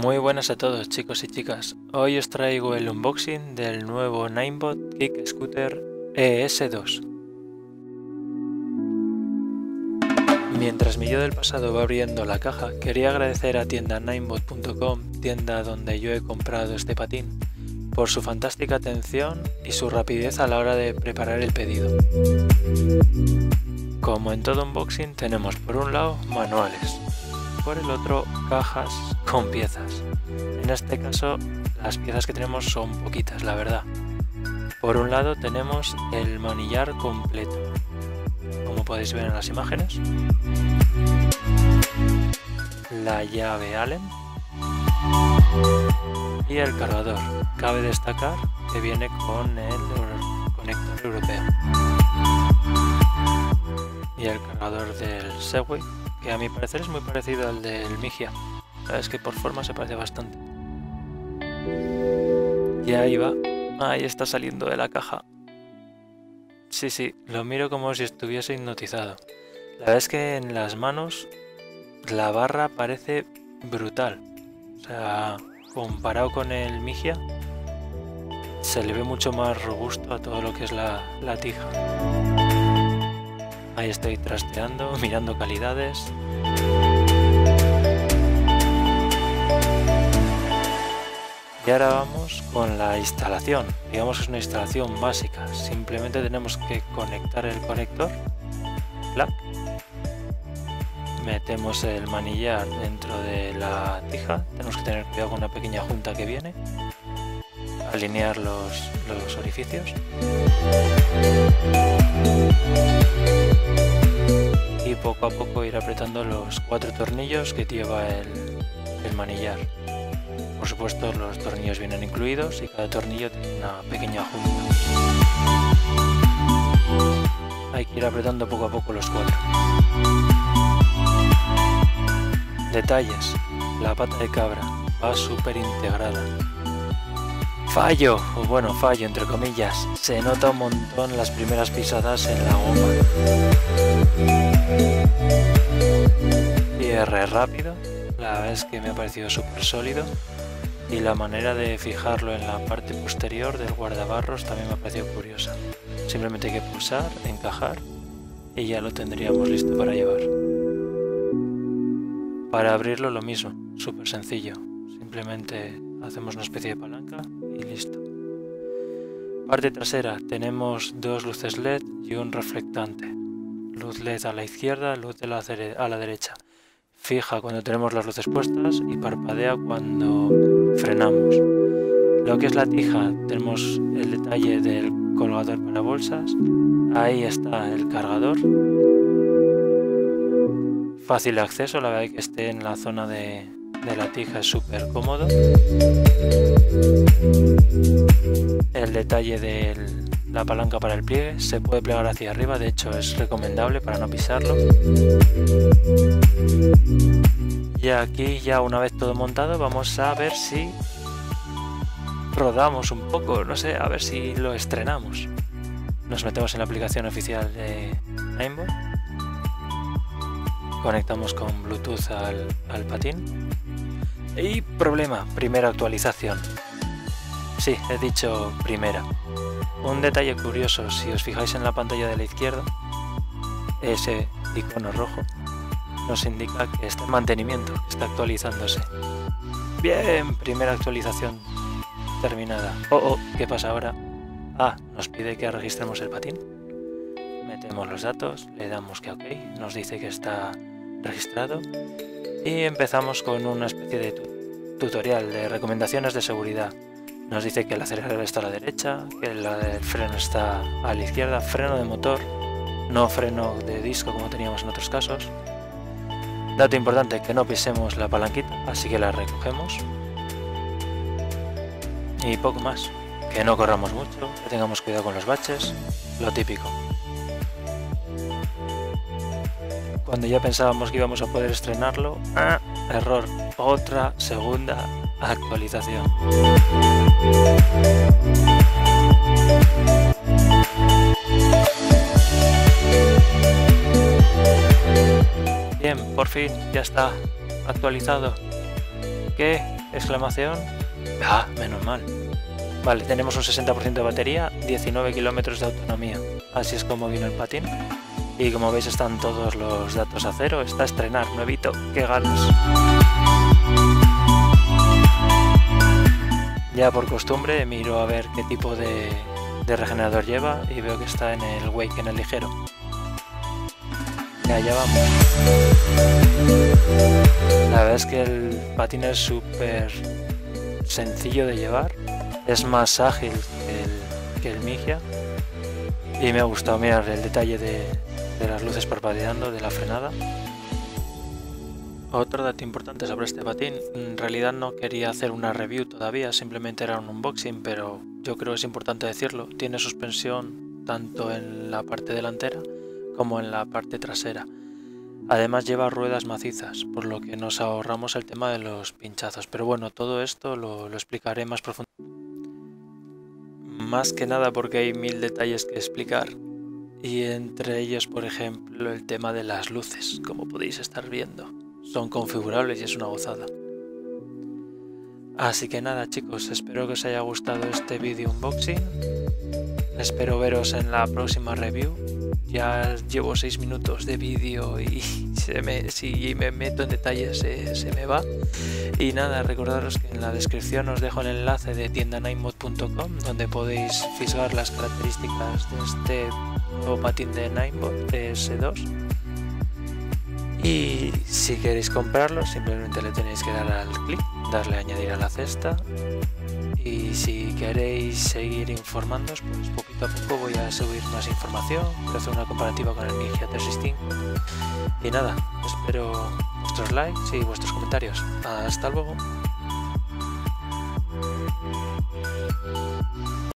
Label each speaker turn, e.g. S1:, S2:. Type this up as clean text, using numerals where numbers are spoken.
S1: Muy buenas a todos chicos y chicas, hoy os traigo el unboxing del nuevo Ninebot KickScooter ES2. Mientras mi yo del pasado va abriendo la caja, quería agradecer a tienda-ninebot.com, tienda donde yo he comprado este patín, por su fantástica atención y su rapidez a la hora de preparar el pedido. Como en todo unboxing tenemos por un lado manuales, por el otro cajas con piezas. En este caso las piezas que tenemos son poquitas, la verdad. Por un lado tenemos el manillar completo, como podéis ver en las imágenes, la llave Allen y el cargador. Cabe destacar que viene con el conector europeo y el cargador del Segway, que a mi parecer es muy parecido al del Migia. Es que por forma se parece bastante. Y ahí va, ahí está saliendo de la caja. Sí, lo miro como si estuviese hipnotizado. La verdad es que en las manos la barra parece brutal. O sea, comparado con el Migia, se le ve mucho más robusto a todo lo que es la tija. Ahí estoy trasteando, mirando calidades. Y ahora vamos con la instalación. Digamos que es una instalación básica. Simplemente tenemos que conectar el conector. ¡Clap! Metemos el manillar dentro de la tija. Tenemos que tener cuidado con una pequeña junta que viene. Alinear los orificios. Y poco a poco ir apretando los 4 tornillos que lleva el manillar. Por supuesto los tornillos vienen incluidos y cada tornillo tiene una pequeña junta. Hay que ir apretando poco a poco los 4. Detalles: la pata de cabra va súper integrada. Fallo, o bueno, fallo entre comillas, se nota un montón las primeras pisadas en la goma. Cierre rápido, la verdad es que me ha parecido súper sólido, y la manera de fijarlo en la parte posterior del guardabarros también me ha parecido curiosa. Simplemente hay que pulsar, encajar y ya lo tendríamos listo para llevar. Para abrirlo lo mismo, súper sencillo, simplemente hacemos una especie de palanca y listo. Parte trasera, tenemos 2 luces LED y un reflectante. Luz LED a la izquierda, luz a la derecha. Fija cuando tenemos las luces puestas y parpadea cuando frenamos. Lo que es la tija, tenemos el detalle del colgador para bolsas. Ahí está el cargador. Fácil de acceso, la verdad que esté en la zona de la tija es súper cómodo. El detalle de la palanca para el pliegue se puede plegar hacia arriba, de hecho es recomendable para no pisarlo. Y aquí ya una vez todo montado vamos a ver si rodamos un poco, no sé, a ver si lo estrenamos. Nos metemos en la aplicación oficial de Ninebot. Conectamos con Bluetooth al patín. Y problema, primera actualización. Sí, he dicho primera. Un detalle curioso, si os fijáis en la pantalla de la izquierda, ese icono rojo nos indica que está en mantenimiento, que está actualizándose. Bien, primera actualización terminada. ¿Qué pasa ahora? Nos pide que registremos el patín. Metemos los datos, le damos que OK, nos dice que está registrado y empezamos con una especie de tutorial de recomendaciones de seguridad. Nos dice que el acelerador está a la derecha, que el freno está a la izquierda, freno de motor, no freno de disco como teníamos en otros casos. Dato importante, que no pisemos la palanquita, así que la recogemos. Y poco más, que no corramos mucho, que tengamos cuidado con los baches, lo típico. Cuando ya pensábamos que íbamos a poder estrenarlo, error, otra segunda actualización. Bien, por fin ya está actualizado. ¿Qué? Exclamación. Ah, menos mal. Vale, tenemos un 60% de batería, 19 kilómetros de autonomía. Así es como vino el patín. Y como veis están todos los datos a cero. Está a estrenar, nuevito. ¡Qué ganas! Ya por costumbre miro a ver qué tipo de regenerador lleva y veo que está en el wake, en el ligero. Y allá vamos. La verdad es que el patín es súper sencillo de llevar. Es más ágil que el Migia. Y me ha gustado mirar el detalle de las luces parpadeando, de la frenada. Otro dato importante sobre este patín, en realidad no quería hacer una review todavía, simplemente era un unboxing, pero yo creo que es importante decirlo. Tiene suspensión tanto en la parte delantera como en la parte trasera. Además lleva ruedas macizas, por lo que nos ahorramos el tema de los pinchazos. Pero bueno, todo esto lo explicaré más profundamente. Más que nada porque hay 1000 detalles que explicar. Y entre ellos, por ejemplo, el tema de las luces, como podéis estar viendo. Son configurables y es una gozada. Así que nada chicos, espero que os haya gustado este vídeo unboxing. Espero veros en la próxima review. Ya llevo 6 minutos de vídeo y si me meto en detalles se me va. Y nada, recordaros que en la descripción os dejo el enlace de tienda-ninebot.com, donde podéis fisgar las características de este nuevo patín de Ninebot ES2. Y si queréis comprarlo, simplemente le tenéis que dar al clic, darle a añadir a la cesta. Y si queréis seguir informándoos, pues poquito a poco voy a subir más información, voy a hacer una comparativa con el Migia 365. Y nada, espero vuestros likes y vuestros comentarios. Hasta luego.